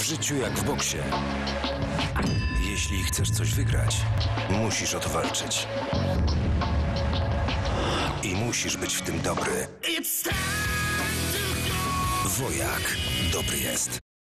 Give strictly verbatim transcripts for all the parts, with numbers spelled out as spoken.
życiu jak w boksie. Jeśli chcesz coś wygrać, musisz o to walczyć. I musisz być w tym dobry. Wojak dobry jest.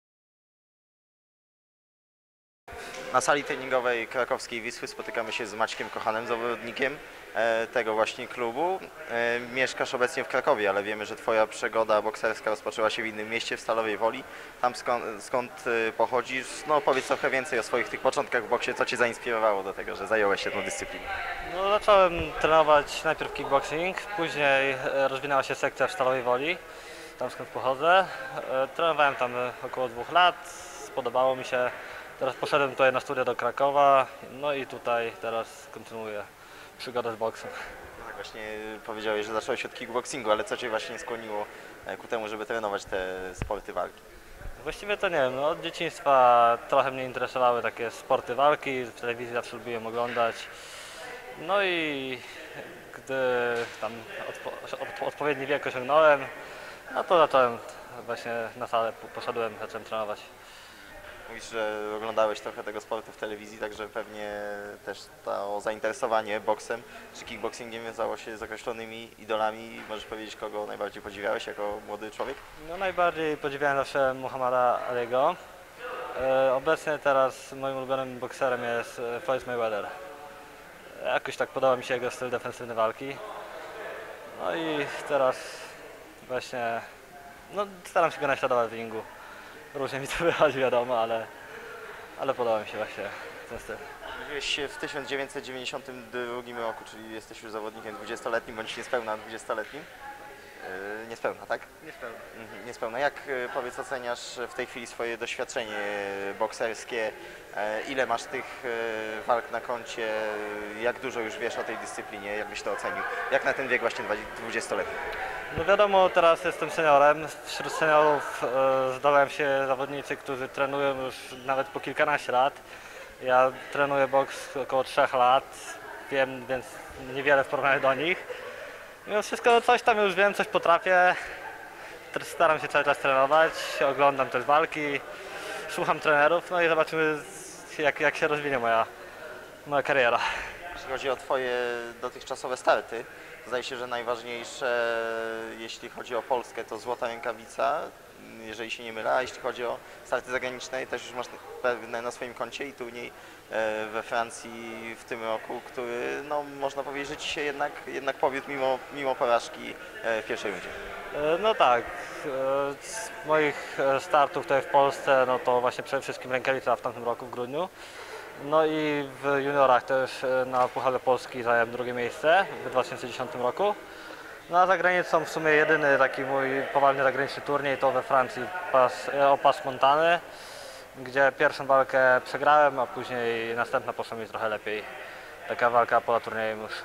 Na sali treningowej krakowskiej Wisły spotykamy się z Maćkiem Kochanem, zawodnikiem e, tego właśnie klubu. E, mieszkasz obecnie w Krakowie, ale wiemy, że twoja przygoda bokserska rozpoczęła się w innym mieście, w Stalowej Woli. Tam skąd, skąd e, pochodzisz? No powiedz trochę więcej o swoich tych początkach w boksie, co cię zainspirowało do tego, że zająłeś się tą dyscypliną? No, zacząłem trenować najpierw kickboxing, później e, rozwinęła się sekcja w Stalowej Woli, tam skąd pochodzę. E, trenowałem tam około dwóch lat, spodobało mi się. Teraz poszedłem tutaj na studia do Krakowa, no i tutaj teraz kontynuuję przygodę z boksem. No tak właśnie powiedziałeś, że zacząłeś od kickboxingu, ale co cię właśnie skłoniło ku temu, żeby trenować te sporty walki? Właściwie to nie wiem, no od dzieciństwa trochę mnie interesowały takie sporty walki, w telewizji zawsze lubiłem oglądać. No i gdy tam odpo odpo odpowiedni wiek osiągnąłem, no to zacząłem właśnie na salę, poszedłem, zacząłem trenować. Mówisz, że oglądałeś trochę tego sportu w telewizji, także pewnie też to zainteresowanie boksem czy kickboxingiem wiązało się z określonymi idolami. Możesz powiedzieć, kogo najbardziej podziwiałeś jako młody człowiek? No najbardziej podziwiałem zawsze Muhammada Aliego. E, obecnie teraz moim ulubionym bokserem jest Floyd Mayweather. Jakoś tak podoba mi się jego styl defensywny walki. No i teraz właśnie no, staram się go naśladować w ringu. Różnie mi to wychodzi, wiadomo, ale, ale podoba mi się właśnie ten styl. Urodziłeś się w tysiąc dziewięćset dziewięćdziesiątym drugim roku, czyli jesteś już zawodnikiem dwudziestoletnim bądź niespełna dwudziestoletnim. Yy, niespełna, tak? Niespełna. Mhm, niespełna. Jak, powiedz, oceniasz w tej chwili swoje doświadczenie bokserskie? Ile masz tych walk na koncie? Jak dużo już wiesz o tej dyscyplinie? Jak byś to ocenił? Jak na ten wiek właśnie dwudziestoletni? No wiadomo, teraz jestem seniorem. Wśród seniorów e, zdawają się zawodnicy, którzy trenują już nawet po kilkanaście lat. Ja trenuję boks około trzech lat, wiem więc niewiele w porównaniu do nich. Mimo wszystko no, coś tam już wiem, coś potrafię. Staram się cały czas trenować, oglądam też walki, słucham trenerów, no i zobaczymy jak, jak się rozwinie moja, moja kariera. Jeśli chodzi o twoje dotychczasowe starty, zdaje się, że najważniejsze, jeśli chodzi o Polskę, to złota rękawica, jeżeli się nie mylę, a jeśli chodzi o starty zagraniczne, też już masz pewne na swoim koncie i turniej we Francji w tym roku, który, no, można powiedzieć, że ci się jednak, jednak powiódł mimo, mimo porażki w pierwszej rundzie. No tak, z moich startów tutaj w Polsce, no to właśnie przede wszystkim rękawica w tamtym roku, w grudniu. No i w juniorach też na Pucharze Polski zająłem drugie miejsce w dwa tysiące dziesiątym roku. No a za granicą w sumie jedyny taki mój poważny zagraniczny turniej to we Francji pas, o pas Montany, gdzie pierwszą walkę przegrałem, a później następna poszła mi trochę lepiej. Taka walka poza turniejem już.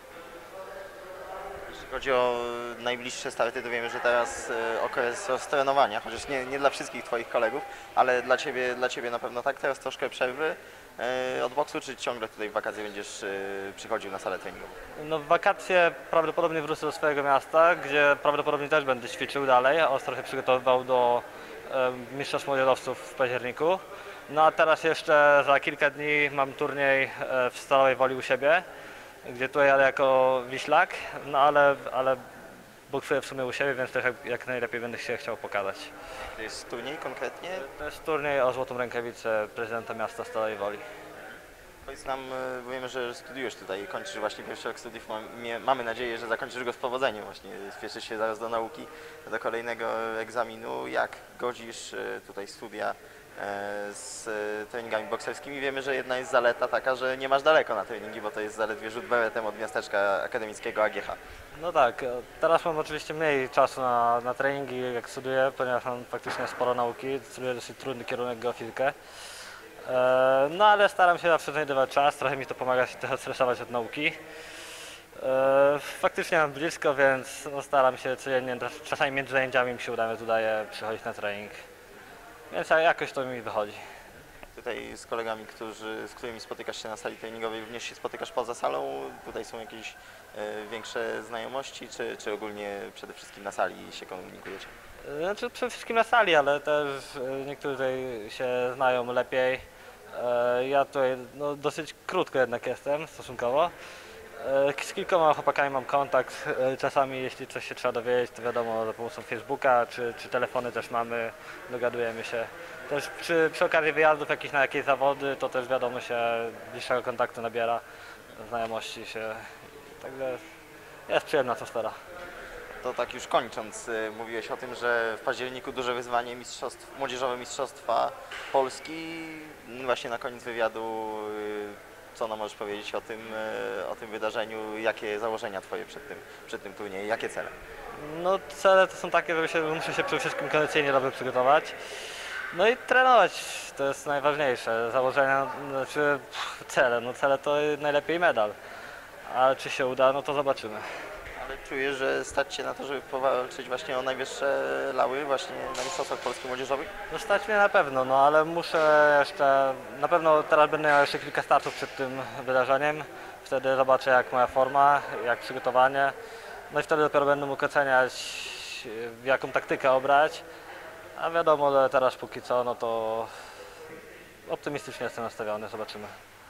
Jeśli chodzi o najbliższe starty, to wiemy, że teraz okres roztrenowania, chociaż nie, nie dla wszystkich twoich kolegów, ale dla ciebie, dla ciebie na pewno tak, teraz troszkę przerwy od boksu, czy ciągle tutaj w wakacje będziesz przychodził na salę treningową? No w wakacje prawdopodobnie wrócę do swojego miasta, gdzie prawdopodobnie też będę ćwiczył dalej, a ostro się przygotowywał do e, mistrzostw młodzieżowców w październiku. No a teraz jeszcze za kilka dni mam turniej w Stalowej Woli u siebie, gdzie tutaj jadę jako Wiślak, no ale, ale boksuję w sumie u siebie, więc też jak, jak najlepiej będę się chciał pokazać. To jest turniej konkretnie? To jest turniej o złotą rękawicę prezydenta miasta Stalowej Woli. Powiedz nam, bo wiemy, że studiujesz tutaj, kończysz właśnie pierwszy rok studiów, mamy nadzieję, że zakończysz go z powodzeniem właśnie, spieszysz się zaraz do nauki, do kolejnego egzaminu. Jak godzisz tutaj studia z treningami bokserskimi? Wiemy, że jedna jest zaleta taka, że nie masz daleko na treningi, bo to jest zaledwie rzut beretem od miasteczka akademickiego A G H. No tak, teraz mam oczywiście mniej czasu na, na treningi, jak studiuję, ponieważ mam faktycznie sporo nauki, studiuję dosyć trudny kierunek geofizykę. E, no ale staram się zawsze znajdować czas, trochę mi to pomaga się trochę stresować od nauki. E, faktycznie mam blisko, więc no, staram się codziennie, czasami między zajęciami mi się udaje, udaje przychodzić na trening, więc jakoś to mi wychodzi. Tutaj z kolegami, którzy, z którymi spotykasz się na sali treningowej, również się spotykasz poza salą? Tutaj są jakieś e, większe znajomości, czy, czy ogólnie przede wszystkim na sali się komunikujecie? Znaczy przede wszystkim na sali, ale też e, niektórzy tutaj się znają lepiej. E, Ja tutaj no, dosyć krótko jednak jestem stosunkowo. E, Z kilkoma chłopakami mam kontakt. E, Czasami jeśli coś się trzeba dowiedzieć, to wiadomo za pomocą Facebooka, czy, czy telefony też mamy, dogadujemy się. Też przy, przy okazji wyjazdów jakichś na jakieś zawody, to też wiadomo się bliższego kontaktu nabiera, znajomości się. Także jest przyjemna atmosfera. To tak już kończąc, y, mówiłeś o tym, że w październiku duże wyzwanie mistrzostw, młodzieżowe mistrzostwa Polski. Mm, Właśnie na koniec wywiadu, y, co no możesz powiedzieć o tym, y, o tym wydarzeniu, jakie założenia Twoje przed tym, przed tym turniejem, jakie cele? No cele to są takie, żeby się, muszę się przede wszystkim kondycyjnie dobrze przygotować. No i trenować, to jest najważniejsze. Założenia, znaczy pff, cele, no cele to najlepiej medal. Ale czy się uda, no to zobaczymy. Ale czuję, że stać się na to, żeby powalczyć właśnie o najwyższe lały właśnie na mistrzostwach Polski młodzieżowych? No stać mnie na pewno, no ale muszę jeszcze, na pewno teraz będę miał jeszcze kilka startów przed tym wydarzeniem. Wtedy zobaczę jak moja forma, jak przygotowanie. No i wtedy dopiero będę mógł oceniać, jaką taktykę obrać. A wiadomo, że teraz póki co, no to optymistycznie jestem nastawiony, zobaczymy.